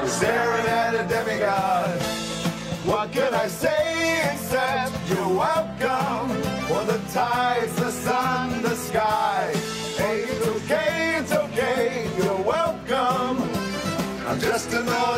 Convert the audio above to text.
staring at a demigod. What can I say except you're welcome? For the tides, the sun, the sky. Hey, it's okay, you're welcome. I'm just an